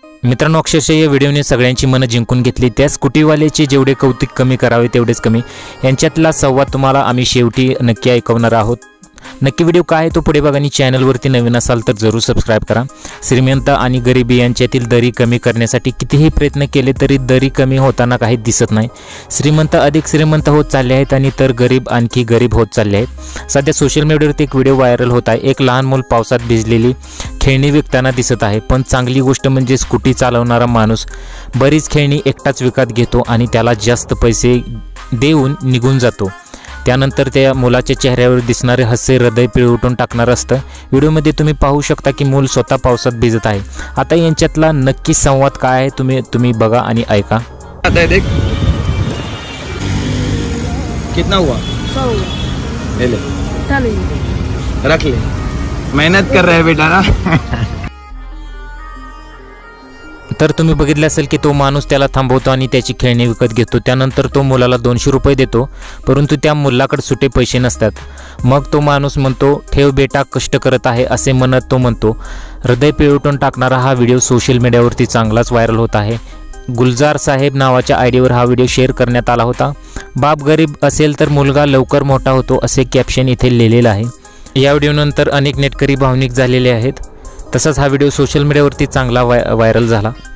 मित्रांनो, अक्षरशः या व्हिडिओने सगळ्यांची मनं जिंकून घेतली। त्या स्कूटीवाल्याचे जेवढे कौतुक कमी करावे तेवढेच कमी, यांच्यातला संवाद तुम्हाला आम्ही शेवटी नक्की ऐकवणार आहोत। नक्की व्हिडिओ काय आहे तो पुढे बघा आणि चॅनलवरती नवीन असाल तर जरूर सबस्क्राइब करा। श्रीमंत आणि गरिबी यांच्यातील दरी कमी करण्यासाठी कितीही प्रयत्न केले तरी दरी कमी होताना काही दिसत नाही। श्रीमंत अधिक श्रीमंत होत चालले आहेत आणि तर गरीब आणखी गरीब होत चालले आहेत। सध्या सोशल मीडियावरती एक व्हिडिओ व्हायरल होत आहे। एक लहान मूल पावसात भिजलेली खेळणी विकताना दिसत आहे। पण चांगली गोष्ट म्हणजे स्कूटी चालवणारा माणूस बरीच खेळणी एकटाच विकत घेतो आणि त्याला जास्त पैसे देऊन निघून जातो। त्यानंतर त्या मुलाच्या चेहऱ्यावर दिसणारे हास्य हृदय पिळवटून टाकणार असतं। व्हिडिओमध्ये तुम्ही पाहू शकता की मूल स्वतः पावसात भिजत आहे। आता यांच्यातला नक्की संवाद काय आहे तुम्ही बघा आणि ऐका। देख कितना हुआ? 100 हुआ। ले ले, रख ले, मेहनत कर रहे हैं बेटा ना। तर तुम्ही बघितलं असेल की तो माणूस त्याला थांबवतो आणि त्याची खेळणी विकत घेतो। त्यानंतर तो मुलाला 200 रुपये देतो, परंतु त्या मुलाकडे सुटे पैसे नसतात। मग तो माणूस म्हणतो, ठेव बेटा, कष्ट करत आहे असे म्हणत तो म्हणतो। हृदय पिळवटून टाकणारा हा व्हिडिओ सोशल मीडियावरती चांगलाच व्हायरल होत आहे। गुलजार साहेब नावाच्या आयडीवर हा व्हिडिओ शेअर करण्यात आला होता। बाप गरीब असेल तर मुलगा लवकर मोठा होतो असे कॅप्शन इथे लिहिलेलं आहे। या व्हिडिओनंतर अनेक नेटकरी भावनिक झालेले आहेत। तसंच हा व्हिडिओ सोशल मीडियावरती चांगला व्हायरल झाला।